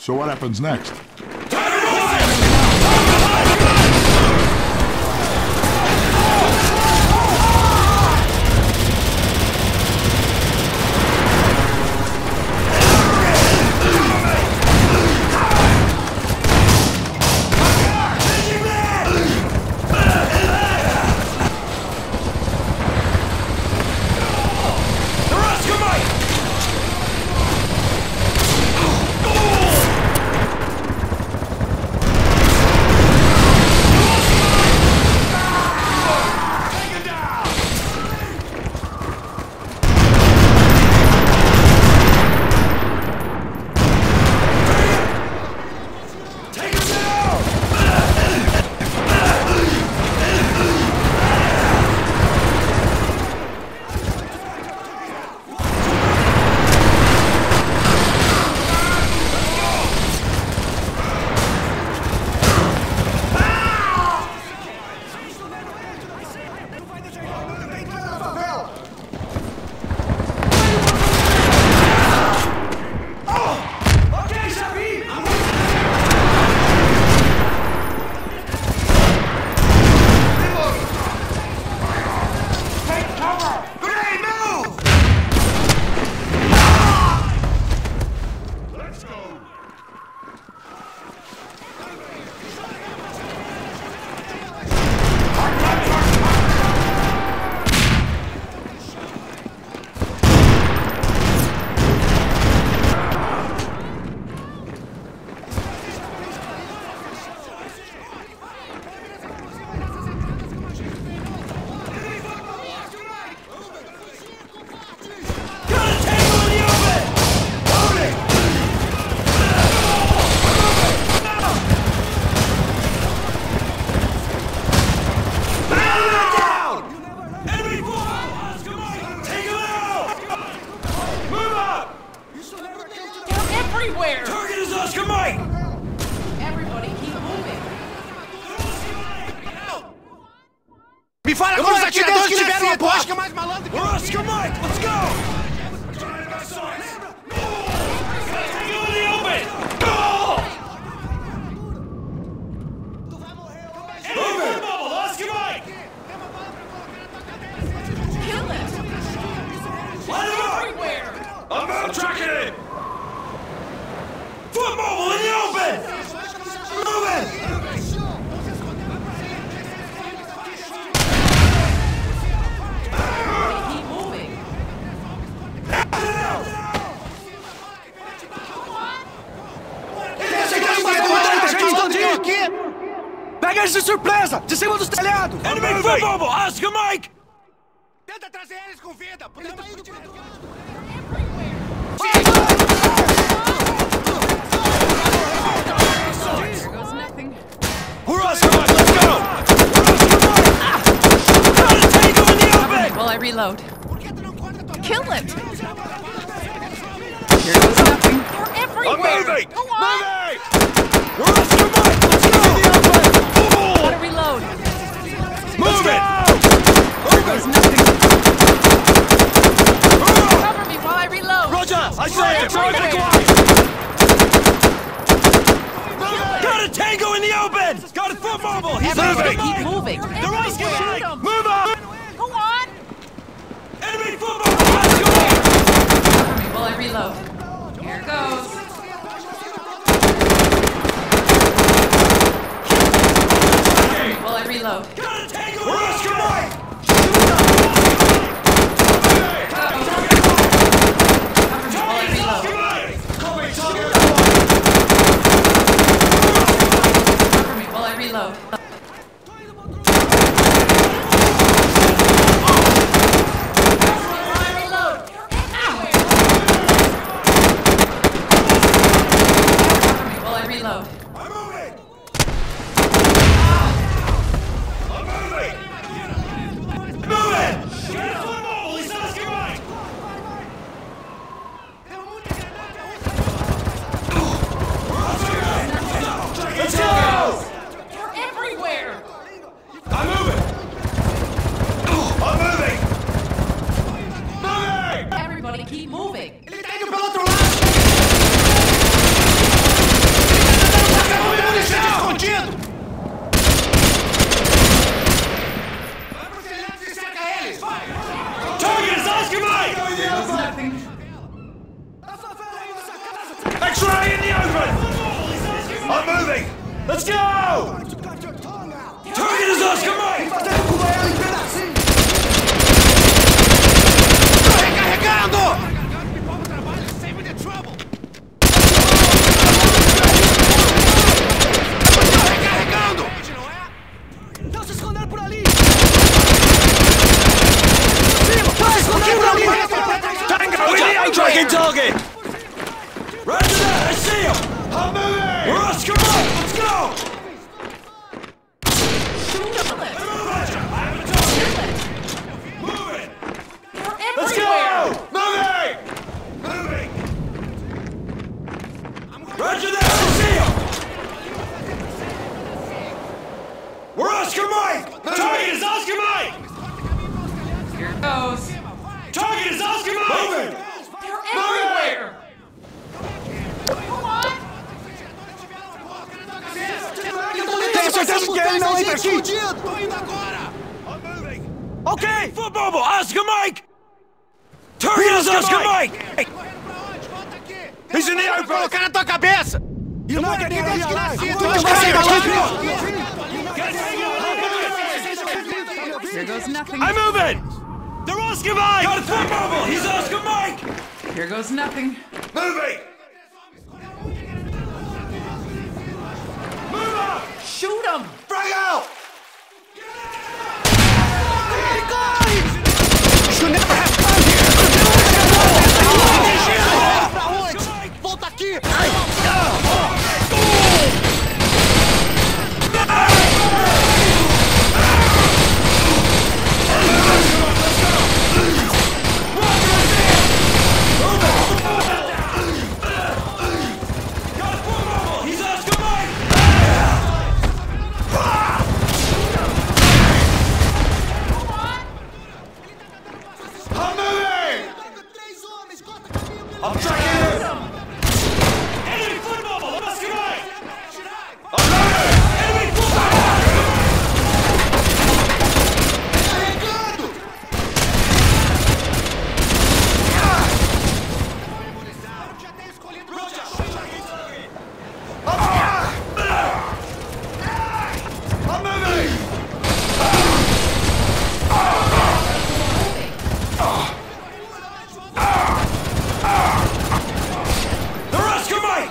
So what happens next? Everywhere! Target is Oscar Mike! Everybody keep moving. Me fala quando os atiradores tiveram a posca mais malandro que We're Oscar Mike! Let's go! Take it in the open! Go! Enemy bubble! Oscar Mike! Kill it! Line him up! Everywhere! I'm tracking it! Foot mobile in the open! Move it! Keep moving. Pega eles de surpresa! De cima dos telhados! Enemy foot mobile! Oscar Mike! Tenta trazer eles com vida! There goes nothing. We're Oscar Mike! Let's go! Got a tango in the open! While I reload. Kill it! Here goes nothing. You're I'm everywhere! moving! Go on! Moving! We're Oscar Mike! Let's go! Gotta reload. Move it! There goes nothing. Cover me while I reload. Roger! I say it! Everywhere. Got a tango in the open! Got a foot mobile! He's Everybody moving! keep moving. They're Oscar Everywhere. Mike! Shoot 'em. Move on! Go on! Enemy foot mobile! Let's go! Cover me while I reload. Here goes. Cover me while I reload. Got a tango! We're Oscar Mike! Cover me while I reload. Cover me while I reload. Oscar Mike! There's nothing. X-ray in the open! I'm moving! Let's go! Target is Oscar Mike! Recarregando! Recarregando! Não se esconder por ali! Não se esconder por ali! Tango in the open! Tracking target! Roger that! I see him! I'm moving! We're Oscar Mike! Let's go! Moving! Let's go! Moving! Moving! Roger that! I see him! We're Oscar Mike! Target is Oscar Mike! Here it goes. Target is Oscar Mike! Moving! They're everywhere. Tenho certeza que ele não entra aqui! Okay! Football ball! Oscar Mike! Target is Oscar Mike! He's in the open! Colocar na tua cabeça! You Não like é it, ninguém you que like it. tu vai sair daqui! Here goes nothing. I'm moving! They're Oscar Mike! Got a football ball! He's Oscar Mike! Here goes nothing. Moving! Move up! Shoot him. Frag out! You never have fun here! Pra onde? Volta aqui! Got a football ball! He's Oscar Mike! I'm moving! I'm tracking him! Enemy football ball! Oscar Mike! I'm moving! Enemy football ball! I'm moving! The Oscar Mike!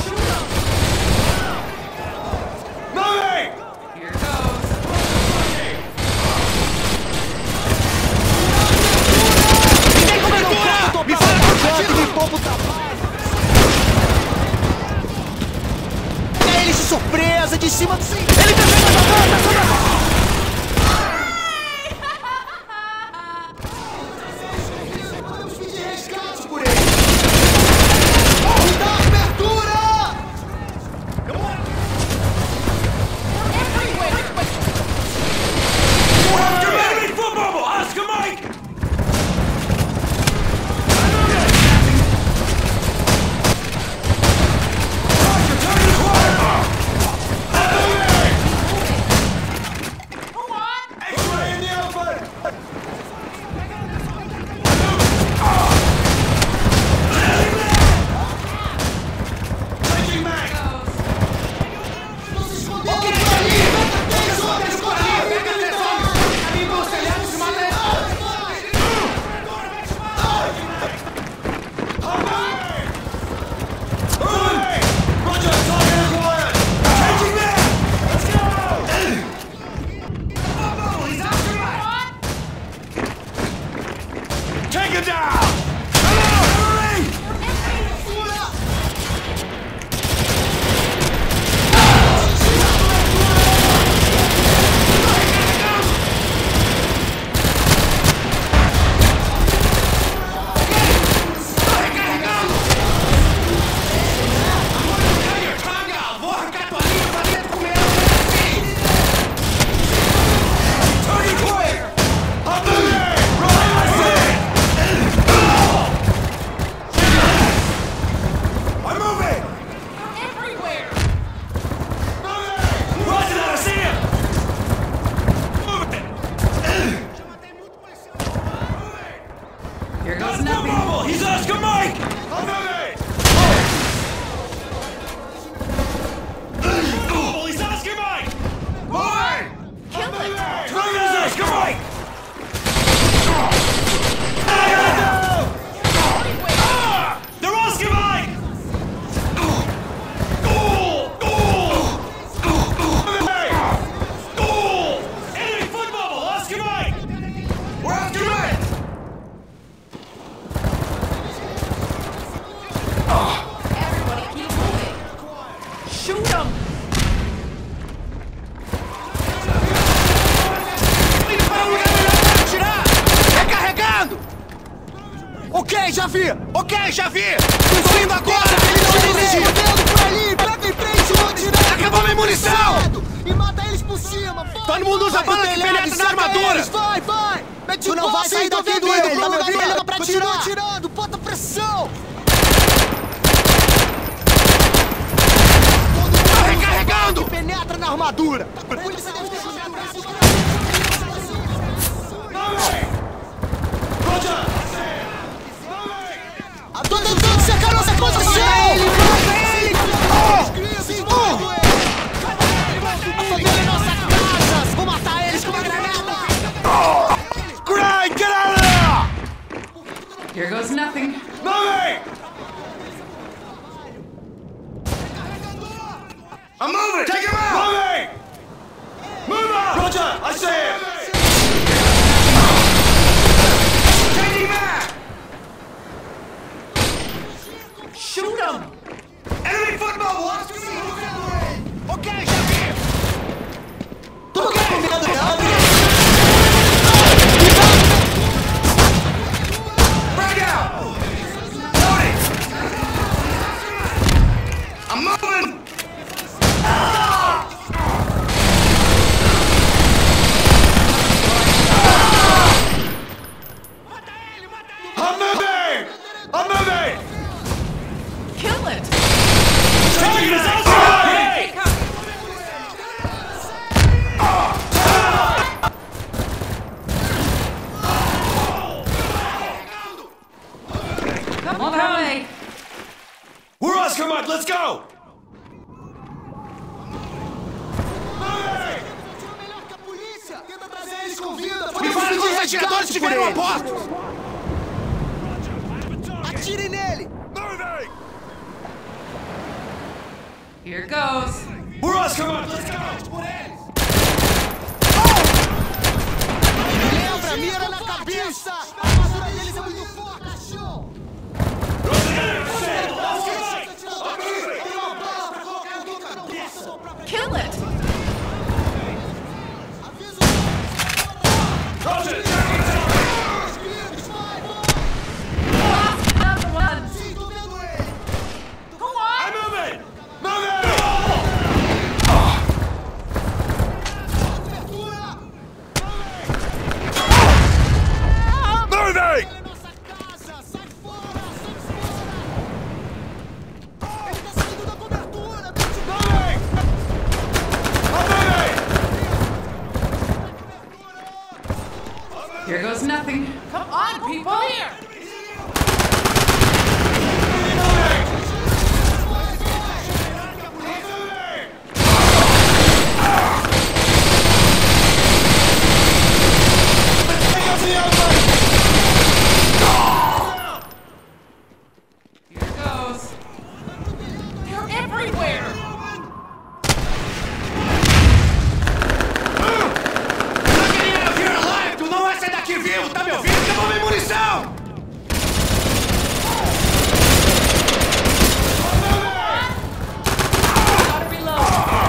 Moving! Here it goes. Tem cobertura! Me fala por canto, me poupa o trabalho! Pega ele de surpresa, de cima do... Ele tá vendo a jogada! Vamos pedir resgate por ele! Me dá abertura! Enemy football ball! Oscar Mike! Roger, turn the corner! X-ray in the open! Taking back! Moving! Roger, target acquired! Changing back! Let's go! He's Oscar Mike! Take him down! Hurry! Target clear! I'm moving! Right, I see it! Here goes No nothing. bubble! He's Oscar Mike! I'm moving! Oh, he's Oscar Mike! Moving! Kill it. Moving is Oscar Mike! They're Oscar Mike! Enemy foot bubble! Oscar Mike! We're Oscar Mike! Everybody keep moving. Shoot him. Recarregando! Ok, já vi! Ok, já vi! Tô indo agora! Por ali, pega em frente, vou tirar. Acabou minha munição! E mata eles por cima. Vai. Todo mundo usa bala que penetra na armadura! Vai, vai. Mete Tu não vai sair daqui do ele, tá me ouvindo? Pra Continua atirando, bota pressão. Tô recarregando! Penetra na armadura. Tô tentando secar nossa posição. A família é nossa casa. Vou matar eles com uma granada. Grind, get out of there! Here goes nothing. Moving! I'm moving! Take him out! Moving! Move up! Roger! I see him! Taking back! Shoot him. Enemy foot bubble! Ok, já vi! Tudo que é combinado não. Break out! Loading! I'm moving! I'm moving! I'm moving! Kill it. Target is outside! Come on, away. We're Oscar Mike, let's go! Tenta trazer eles com vida. Me fala quando os atiradores estiverem a postos! Atire nele. Moving! Here goes. We're Oscar Mike, let's go! Lembra, mira na cabeça. A armadura deles é muito forte, cachorro. Kill it. Roger! Lost another one. Go on. I'm moving! Moving! Moving! Nossa casa, sai fora, sai fora. Ele tá saindo da cobertura. Moving! I'm moving! Here goes nothing. Come on, people. Here. Here goes. They're everywhere. If you're alive, tu não vai sair daqui vivo, tá me ouvindo? Acabou minha munição! Gotta reload.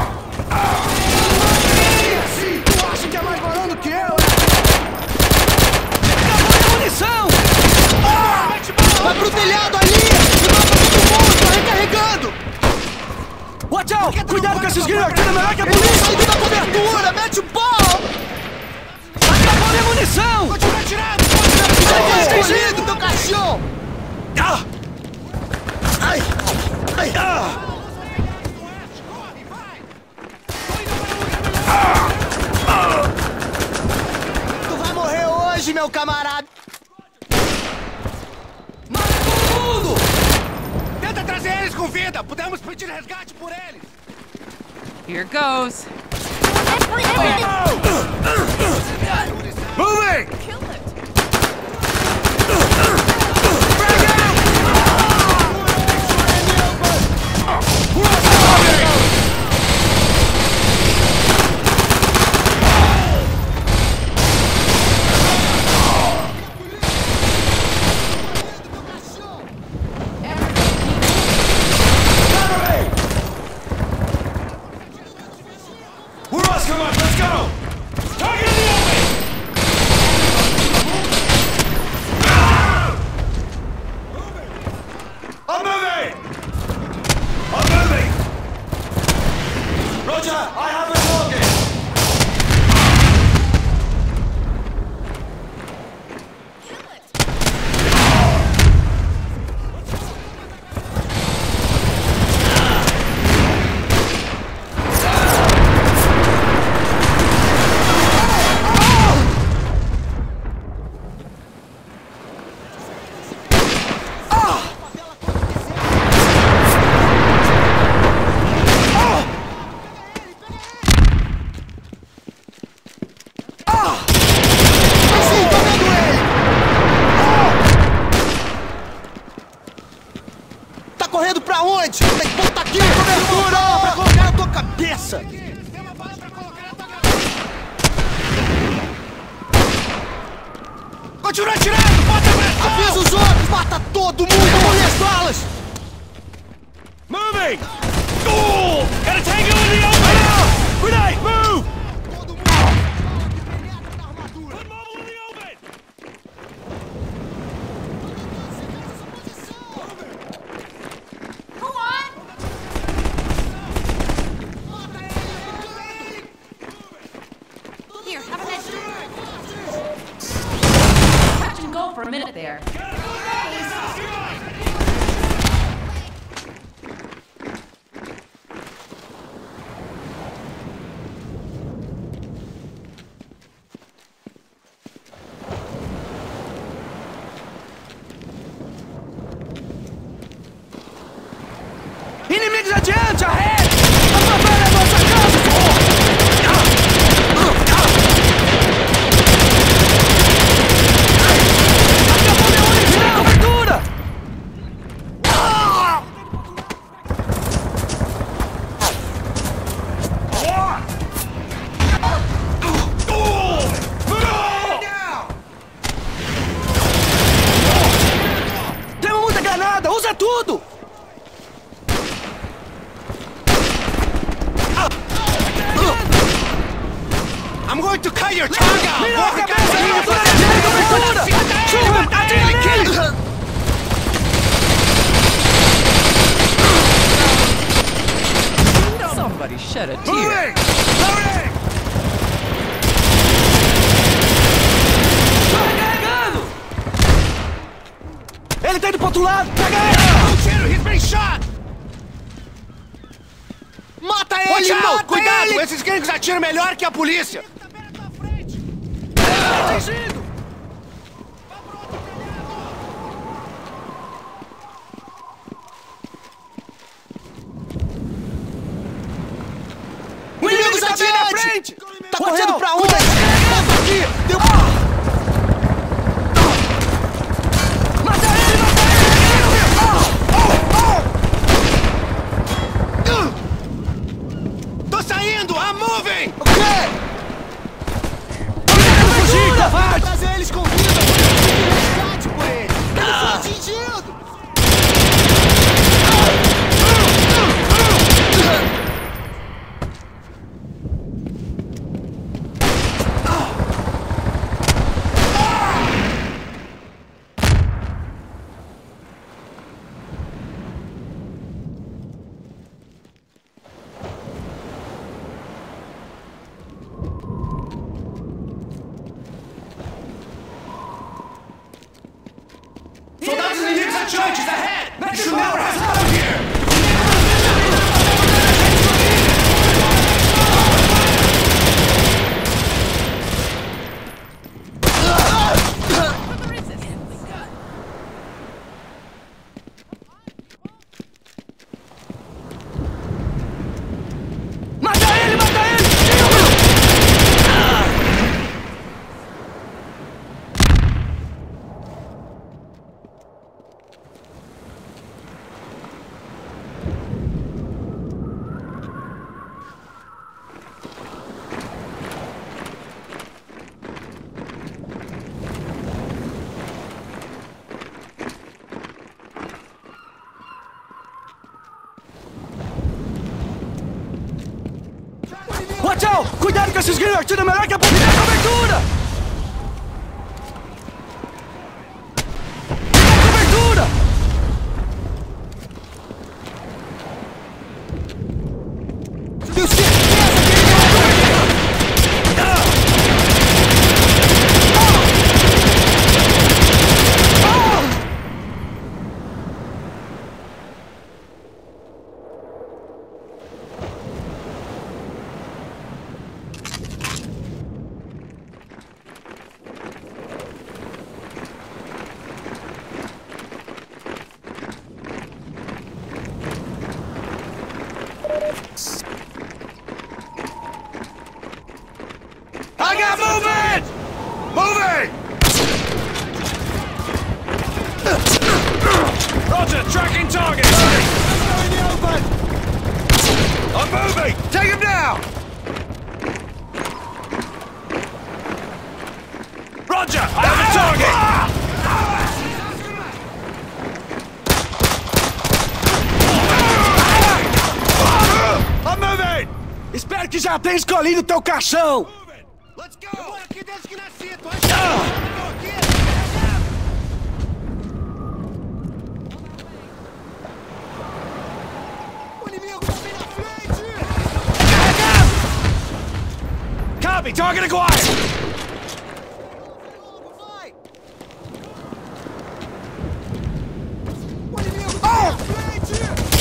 Tu acha que é mais barulho que eu? Acabou minha munição! Vai pro telhado ali. E mata todo mundo. Tô recarregando. Watch out! Cuidado com esses gringos aqui, é melhor que a Ele tá polícia! saindo da cobertura. Mete o pau. Acabou minha munição! Continua atirando! Vai escondido, teu cachorro. Ah! Ai! Ai! Ah! Tu vai morrer hoje, meu camarada. com vida! Podemos pedir resgate por eles! Here goes. Moving! Kill it. Come on, let's go! Target in the open! I'm moving! I'm moving! Roger, I have a target! Correndo pra onde? Tem que botar aqui! Cobertura! Pra colocar na tua cabeça! Continua atirando! Bota a pressão! Avisa os outros! Mata todo mundo! Morre as balas! Moving! Oh! Got a tango in the open! Grenade, move! Put mobile in the open! Here, have a med. Touch and go for a minute there. Inimigos adiante! Ahead! A favela é nossa casa, senhor! Acabou meu olho! Tira a cobertura! Temos muita granada! Usa tudo! I'm going to cut your tongue out! Virou a cabeça! Somebody shed a tear. Hurry! Hurry! Ele tá indo pro outro lado! Pega ele! Um tiro! He's been shot! Mata ele! Mata Cuidado! Ele. Esses gangues atiram melhor que a polícia! Atingido! O inimigo está aqui na frente! Tá correndo pra onde? Volta aqui! Deu... Mata ele! Mata ele! Tô saindo! I'm moving! O quê? Fugir! Vai! Trazer eles com vida! Resgate por ele! Ele foi atingido! Soldados inimigos atirantes ahead! You should never have come here! Watch out! Cuidado com esses guilhotinos, melhor que a polícia de cobertura! Cobertura! Tenho certeza que ele I got movement! Moving! Roger, tracking target! in the open! I'm moving! Take him down! Roger, I have a target! I'm moving! Espero que já tenha escolhido o teu caixão! Let's go! Eu moro aqui desde que nasci, tô O inimigo tá bem na frente! Copy, target acquired! Vai! O inimigo tá bem na frente!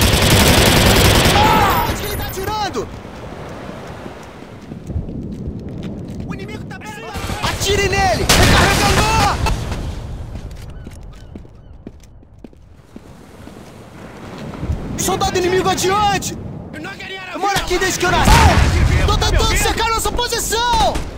Onde que ele tá atirando? O inimigo tá bem na frente! Atire nele! Recarregando! Soldado inimigo adiante! Eu moro aqui desde que eu nasci! Tô tentando cercar nossa posição!